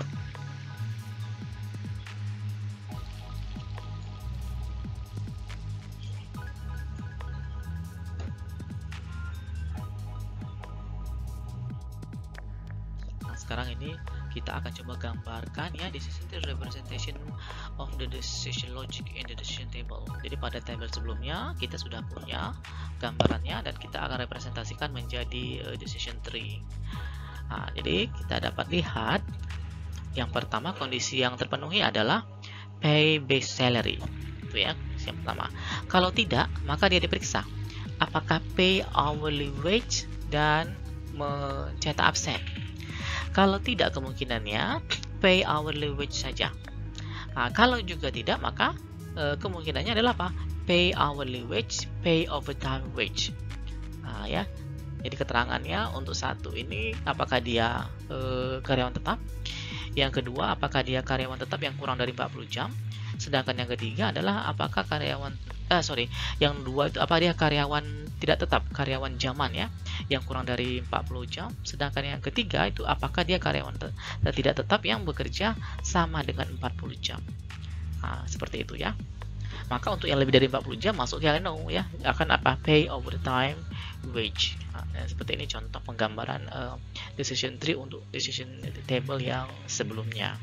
Nah, sekarang ini kita akan coba gambarkan, ya, decision tree representation of the decision logic in the decision table. Jadi pada tabel sebelumnya kita sudah punya gambarannya dan kita akan representasikan menjadi uh, decision tree. Nah, jadi kita dapat lihat yang pertama, kondisi yang terpenuhi adalah pay based salary, itu, ya, yang pertama. Kalau tidak, maka dia diperiksa apakah pay hourly wage dan mencetak absen. Kalau tidak, kemungkinannya pay hourly wage saja. Nah, kalau juga tidak, maka e, kemungkinannya adalah apa? Pay hourly wage, pay overtime wage. Nah, ya. Jadi keterangannya untuk satu ini apakah dia e, karyawan tetap. Yang kedua, apakah dia karyawan tetap yang kurang dari empat puluh jam. Sedangkan yang ketiga adalah apakah karyawan eh sorry, yang dua itu apa dia karyawan tidak tetap, karyawan zaman, ya, yang kurang dari empat puluh jam. Sedangkan yang ketiga itu apakah dia karyawan te tidak tetap yang bekerja sama dengan empat puluh jam. Nah, seperti itu, ya. Maka untuk yang lebih dari empat puluh jam masuk ya no, ya, akan apa? Pay overtime wage. Nah, seperti ini contoh penggambaran uh, decision tree untuk decision table yang sebelumnya.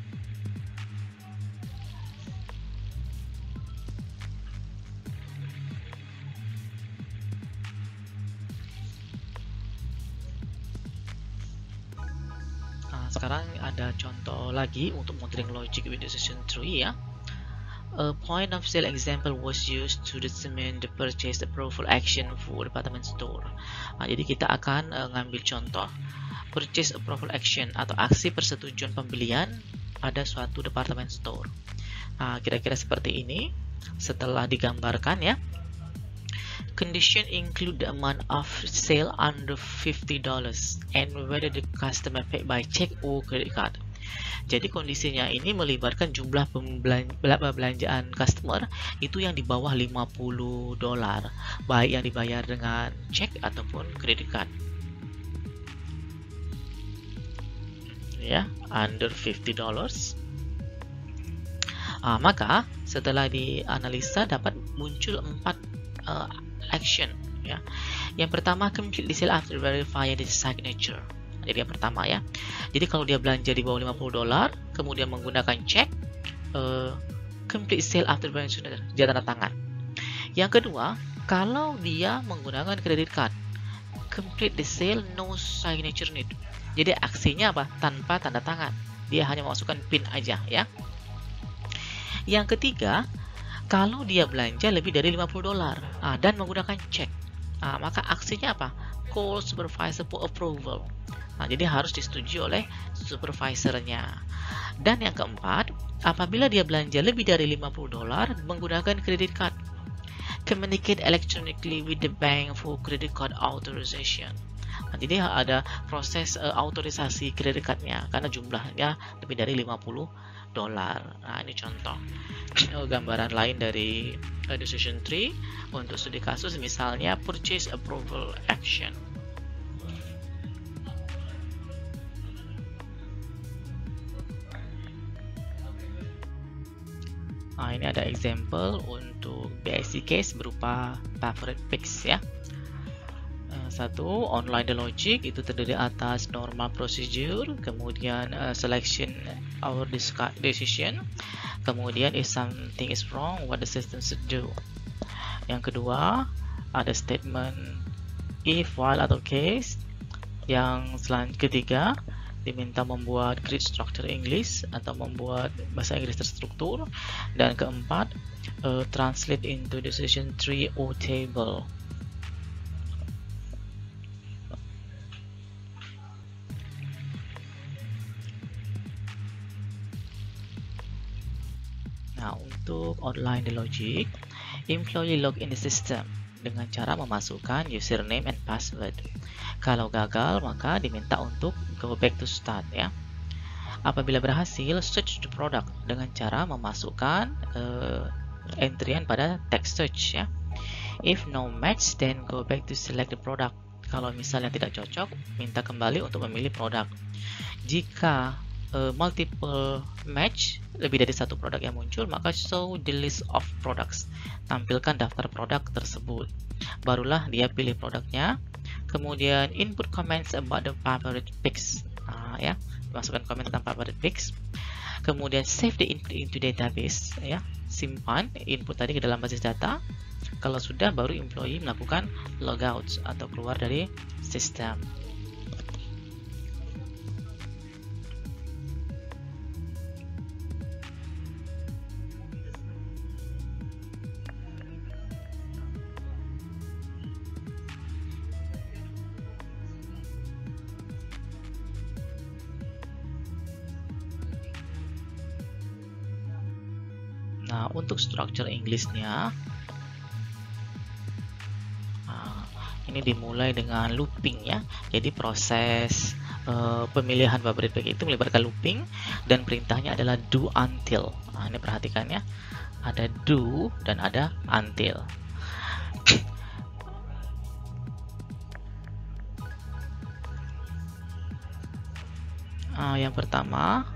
Sekarang ada contoh lagi untuk modeling logic with decision tree, ya. A point of sale example was used to determine the purchase approval action for department store. Nah, jadi kita akan uh, ngambil contoh purchase approval action atau aksi persetujuan pembelian pada suatu department store. Nah, kira-kira seperti ini setelah digambarkan, ya. Condition include the amount of sale under fifty dollars and whether the customer paid by check or credit card. Jadi kondisinya ini melibatkan jumlah pembelanjaan customer itu yang di bawah lima puluh dolar, baik yang dibayar dengan cek ataupun kredit card. Ya, under fifty dollars. Ah, maka setelah dianalisa dapat muncul empat uh, action. Ya, yang pertama, complete the sale after verify the signature. Jadi yang pertama ya. Jadi kalau dia belanja di bawah lima puluh dolar, kemudian menggunakan cek, uh, complete sale after verify, dia tanda tangan. Yang kedua, kalau dia menggunakan credit card, complete the sale, no signature need. Jadi aksinya apa? Tanpa tanda tangan. Dia hanya memasukkan PIN aja ya. Yang ketiga, kalau dia belanja lebih dari lima puluh dolar ah, dan menggunakan cek, ah, maka aksinya apa? Call supervisor for approval. Nah, jadi harus disetujui oleh supervisornya. Dan yang keempat, apabila dia belanja lebih dari lima puluh dolar menggunakan credit card, communicate electronically with the bank for credit card authorization. Nah, jadi ada proses uh, autorisasi kredit cardnya karena jumlahnya lebih dari lima puluh dolar. Nah, ini contoh gambaran lain dari uh, decision tree untuk studi kasus, misalnya purchase approval action. Nah, ini ada example untuk B I C case berupa favorite picks ya. Satu, online the logic itu terdiri atas normal procedure, kemudian uh, selection our decision, kemudian if something is wrong, what the system should do. Yang kedua, ada statement if, while, atau case. Yang selanjutnya ketiga, diminta membuat grid structure English atau membuat bahasa Inggris terstruktur. Dan keempat, uh, translate into decision tree or table. Nah, untuk outline the logic, employee log in the system dengan cara memasukkan username and password. Kalau gagal, maka diminta untuk go back to start ya. Apabila berhasil, search the product dengan cara memasukkan uh, entryan pada text search ya. If no match, then go back to select the product. Kalau misalnya tidak cocok, minta kembali untuk memilih produk. Jika uh, multiple match, lebih dari satu produk yang muncul, maka show the list of products. Tampilkan daftar produk tersebut. Barulah dia pilih produknya. Kemudian input comments about the favorite picks. Nah, ya, masukkan komen tentang favorite picks. Kemudian save the input into database. Ya, simpan input tadi ke dalam basis data. Kalau sudah, baru employee melakukan logout atau keluar dari sistem. Nah, untuk structure English-nya, nah, ini dimulai dengan looping ya. Jadi proses uh, pemilihan favorite pick itu melibatkan looping dan perintahnya adalah do until. Nah, ini perhatikan ya, ada do dan ada until. Nah, yang pertama,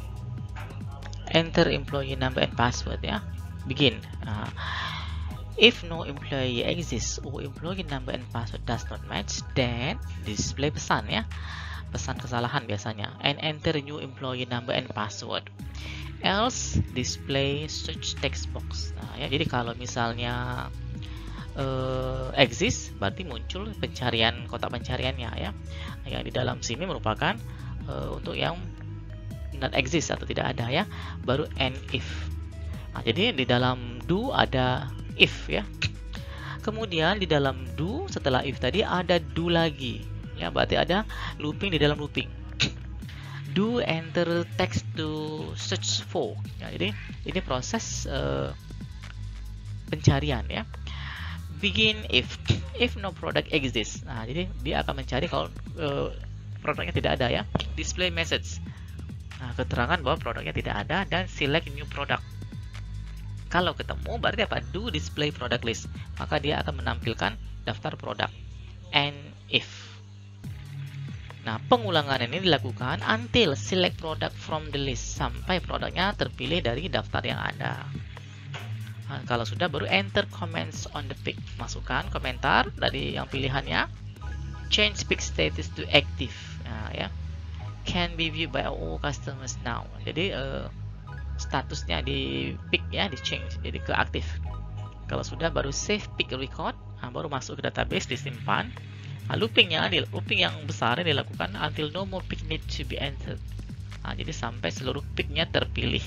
enter employee number and password ya. Begin. Uh, if no employee exists or employee number and password does not match, then display pesan ya. Pesan kesalahan biasanya. And enter new employee number and password. Else display search text box. Nah, ya, jadi kalau misalnya uh, exist, berarti muncul pencarian kotak pencariannya ya. Yang di dalam sini merupakan uh, untuk yang not exist atau tidak ada ya, baru and if. Nah, jadi di dalam do ada if ya. Kemudian di dalam do setelah if tadi ada do lagi ya, berarti ada looping di dalam looping. Do enter text to search for. Ya, jadi ini proses uh, pencarian ya. Begin if if no product exists. Nah, jadi dia akan mencari kalau uh, produknya tidak ada ya. Display message. Nah, keterangan bahwa produknya tidak ada dan select new product. Kalau ketemu berarti apa? Do display product list. Maka dia akan menampilkan daftar produk. And if. Nah, pengulangan ini dilakukan until select product from the list, sampai produknya terpilih dari daftar yang ada. Nah, kalau sudah baru enter comments on the pic. Masukkan komentar dari yang pilihannya. Change pic status to active. Nah, ya. Can be viewed by all customers now. Jadi uh, statusnya di pic ya, di change jadi ke aktif. Kalau sudah baru save pic record, nah, baru masuk ke database, disimpan. Nah, loopingnya, looping yang besar ini dilakukan until no more pic need to be entered. Nah, jadi sampai seluruh pic-nya terpilih.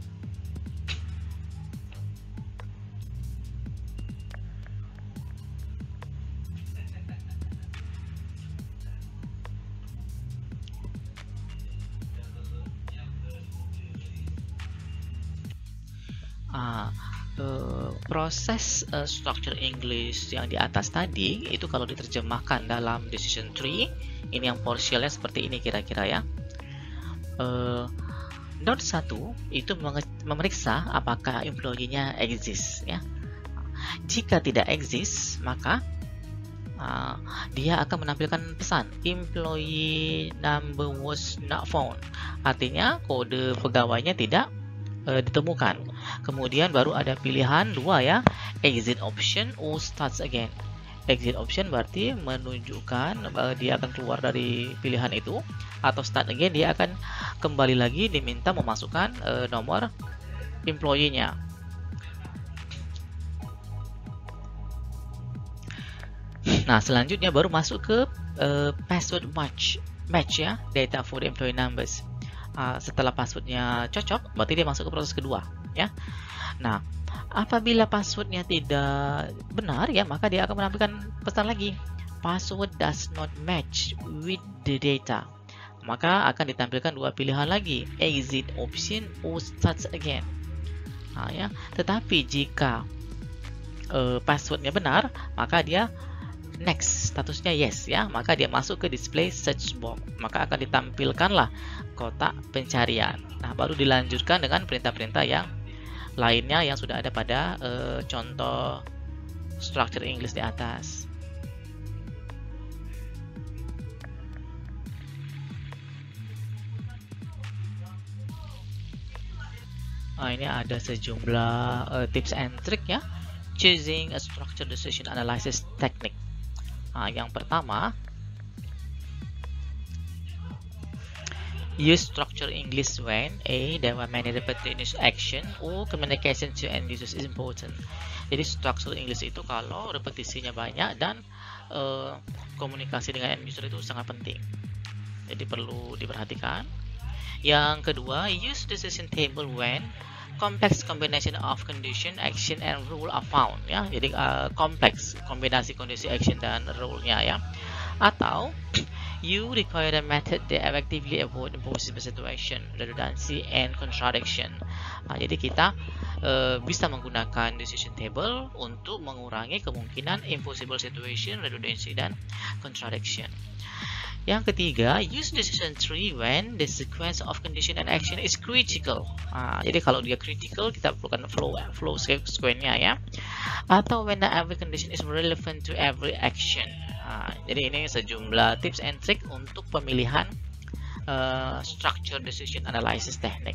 Ah, uh, proses uh, structure English yang di atas tadi itu kalau diterjemahkan dalam decision tree, ini yang partialnya seperti ini kira-kira ya. Uh, note satu itu memeriksa apakah employee-nya exist ya. Jika tidak exist, maka uh, dia akan menampilkan pesan employee number was not found. Artinya kode pegawainya tidak ditemukan. Kemudian baru ada pilihan dua ya, exit option or starts again. Exit option berarti menunjukkan bahwa dia akan keluar dari pilihan itu, atau start again dia akan kembali lagi diminta memasukkan uh, nomor employee-nya. Nah, selanjutnya baru masuk ke uh, password match match ya, data for the employee numbers. Uh, setelah passwordnya cocok, berarti dia masuk ke proses kedua ya. Nah, apabila passwordnya tidak benar ya, maka dia akan menampilkan pesan lagi, password does not match with the data. Maka akan ditampilkan dua pilihan lagi, exit option or start again. Nah, ya. Tetapi jika uh, passwordnya benar, maka dia next, statusnya yes ya, maka dia masuk ke display search box, maka akan ditampilkanlah kotak pencarian. Nah, baru dilanjutkan dengan perintah-perintah yang lainnya yang sudah ada pada uh, contoh structure English di atas. Nah, ini ada sejumlah uh, tips and trick ya, choosing a structure decision analysis technique. Nah, yang pertama, use structure English when A. There were many repetitious action or communication to end users is important. Jadi structure English itu kalau repetisinya banyak dan uh, komunikasi dengan end user itu sangat penting. Jadi perlu diperhatikan. Yang kedua, use decision table when complex combination of condition, action, and rule are found ya. Jadi uh, kompleks kombinasi kondisi, action, dan rule-nya ya. Atau you require a method that effectively avoid impossible situation, redundancy, and contradiction. Nah, jadi kita uh, bisa menggunakan decision table untuk mengurangi kemungkinan impossible situation, redundancy, dan contradiction. Yang ketiga, use decision tree when the sequence of condition and action is critical. Nah, jadi kalau dia critical, kita perlukan flow flow sequence-nya ya. Atau when the every condition is relevant to every action. Nah, jadi ini sejumlah tips and trick untuk pemilihan uh, structure decision analysis teknik.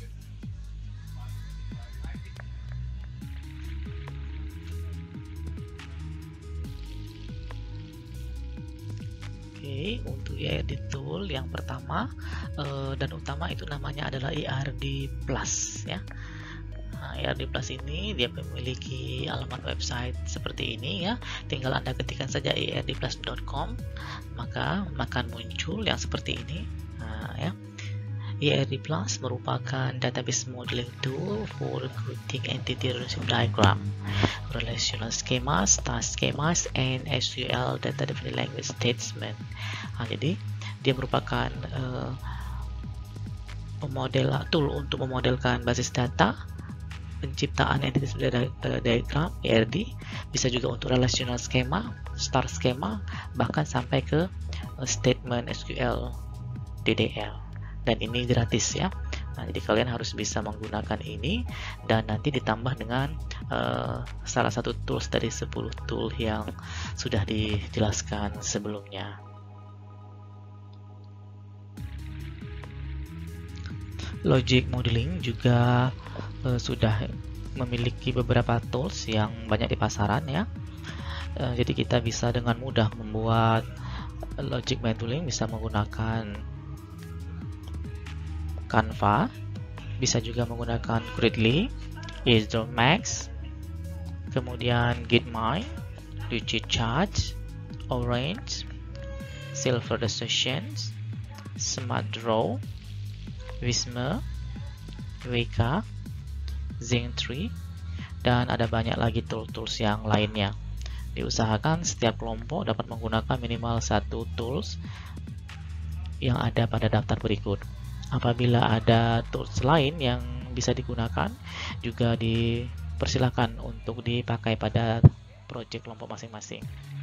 Oke, untuk E R D tool yang pertama uh, dan utama itu namanya adalah E R D Plus ya. Nah, E R D Plus ini dia memiliki alamat website seperti ini ya. Tinggal Anda ketikkan saja e r d plus dot com, maka akan muncul yang seperti ini. Nah, ya. E R D Plus merupakan database modeling tool for recruiting entity relationship diagram, relational schemas, task schemas, and S Q L data defined language statement. Nah, jadi dia merupakan uh, pemodel tool untuk memodelkan basis data, penciptaan entity diagram E R D, bisa juga untuk relational schema, star schema, bahkan sampai ke uh, statement S Q L D D L. dan ini gratis ya. Nah, jadi kalian harus bisa menggunakan ini dan nanti ditambah dengan uh, salah satu tools dari sepuluh tool yang sudah dijelaskan sebelumnya. Logic Modeling juga uh, sudah memiliki beberapa tools yang banyak di pasaran ya. Uh, jadi kita bisa dengan mudah membuat Logic Modeling, bisa menggunakan Canva, bisa juga menggunakan Gridly, Easel Max, kemudian Gitmind, Lucidchart, Orange, Silver Decisions, Smart Draw, Visma, W K, Zing tiga, dan ada banyak lagi tool-tools yang lainnya. Diusahakan setiap kelompok dapat menggunakan minimal satu tools yang ada pada daftar berikut. Apabila ada tools lain yang bisa digunakan, juga dipersilakan untuk dipakai pada project kelompok masing-masing.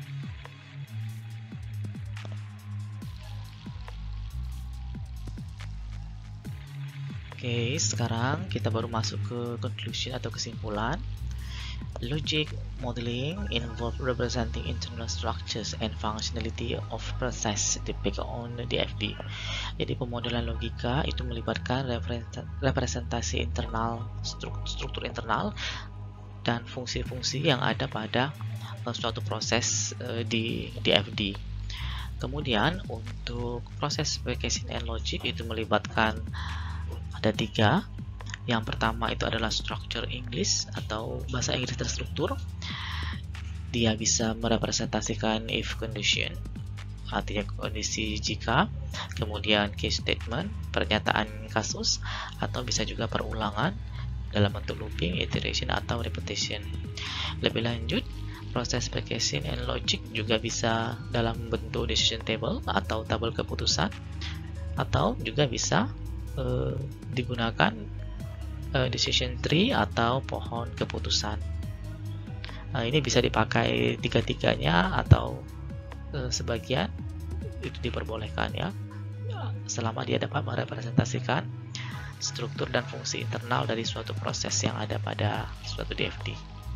Oke, sekarang kita baru masuk ke conclusion atau kesimpulan. Logic modeling involves representing internal structures and functionality of process depicted on D F D. Jadi pemodelan logika itu melibatkan representasi internal, struktur internal, dan fungsi-fungsi yang ada pada suatu proses di D F D. Kemudian untuk proses application and logic itu melibatkan ada tiga. Yang pertama itu adalah structure English atau bahasa Inggris terstruktur. Dia bisa merepresentasikan if condition, artinya kondisi jika, kemudian case statement, pernyataan kasus, atau bisa juga perulangan dalam bentuk looping, iteration, atau repetition. Lebih lanjut, proses application and logic juga bisa dalam bentuk decision table atau tabel keputusan, atau juga bisa uh, digunakan decision tree atau pohon keputusan. Nah, ini bisa dipakai tiga-tiganya atau e, sebagian, itu diperbolehkan ya, selama dia dapat merepresentasikan struktur dan fungsi internal dari suatu proses yang ada pada suatu D F D.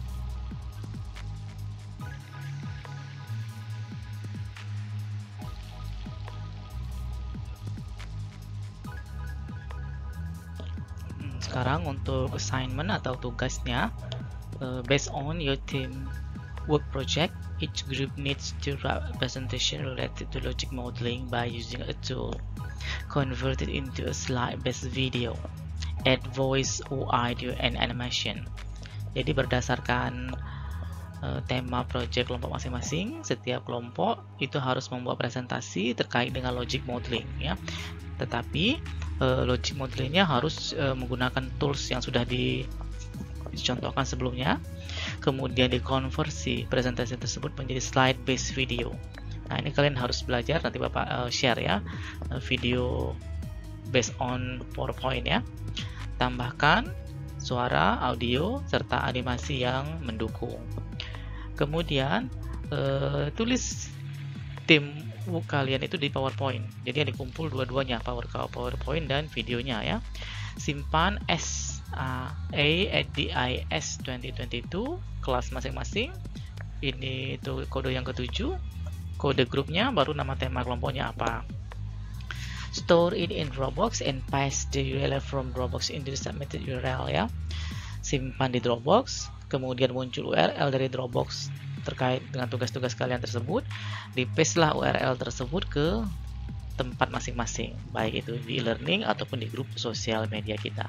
Sekarang untuk assignment atau tugasnya, uh, based on your team work project, each group needs to write a presentation related to logic modeling by using a tool, convert it into a slide-based video, add voice or audio and animation. Jadi berdasarkan uh, tema project kelompok masing-masing, setiap kelompok itu harus membuat presentasi terkait dengan logic modeling ya. Tetapi uh, logic modelingnya harus uh, menggunakan tools yang sudah di, dicontohkan sebelumnya, kemudian dikonversi presentasi tersebut menjadi slide based video. Nah, ini kalian harus belajar, nanti Bapak uh, share ya, uh, video based on PowerPoint ya. Tambahkan suara, audio, serta animasi yang mendukung. Kemudian uh, tulis tim kalian itu di PowerPoint. Jadi yang dikumpul dua-duanya, power PowerPoint dan videonya ya. Simpan S A at D I S dua ribu dua puluh dua kelas masing-masing. Ini itu kode yang ketujuh. Kode grupnya, baru nama tema kelompoknya apa. Store it in Dropbox and paste the U R L from Dropbox into the submitted U R L ya. Simpan di Dropbox, kemudian muncul U R L dari Dropbox terkait dengan tugas-tugas kalian tersebut, di paste lah U R L tersebut ke tempat masing-masing, baik itu di e-learning ataupun di grup sosial media kita.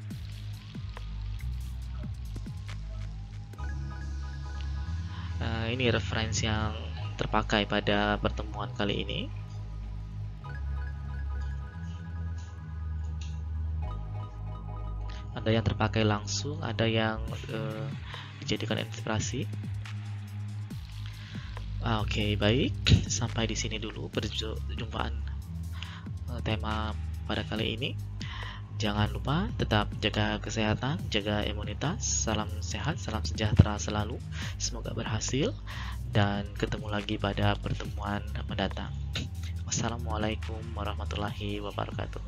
Nah, ini referensi yang terpakai pada pertemuan kali ini. Ada yang terpakai langsung, ada yang uh, dijadikan inspirasi. Ah, Oke, okay, baik. Sampai di sini dulu perjumpaan uh, tema pada kali ini. Jangan lupa tetap jaga kesehatan, jaga imunitas. Salam sehat, salam sejahtera selalu. Semoga berhasil dan ketemu lagi pada pertemuan mendatang. Wassalamualaikum warahmatullahi wabarakatuh.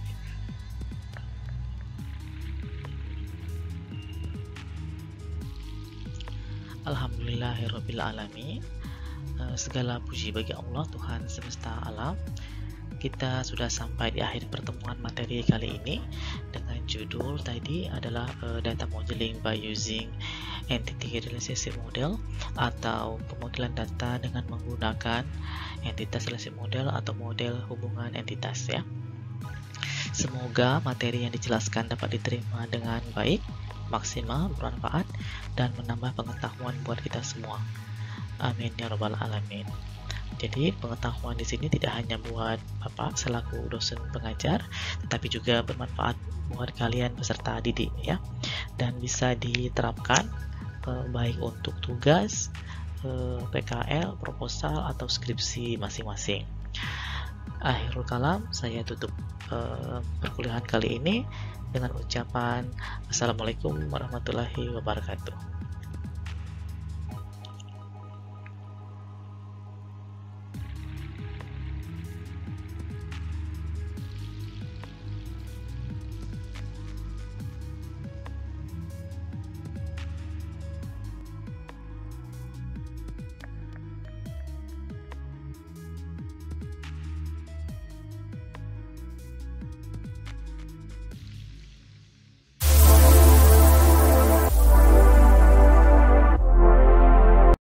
Alhamdulillahirabbil alamin. Segala puji bagi Allah, Tuhan semesta alam. Kita sudah sampai di akhir pertemuan materi kali ini dengan judul tadi adalah uh, data modeling by using entity relationship model, atau pemodelan data dengan menggunakan entitas relationship model atau model hubungan entitas ya. Semoga materi yang dijelaskan dapat diterima dengan baik, maksimal, bermanfaat, dan menambah pengetahuan buat kita semua. Amin ya rabbal alamin. Jadi pengetahuan di sini tidak hanya buat Bapak selaku dosen pengajar, tetapi juga bermanfaat buat kalian peserta didik ya, dan bisa diterapkan eh, baik untuk tugas, eh, P K L, proposal, atau skripsi masing-masing. Akhirul kalam, saya tutup eh, perkuliahan kali ini dengan ucapan Assalamualaikum warahmatullahi wabarakatuh.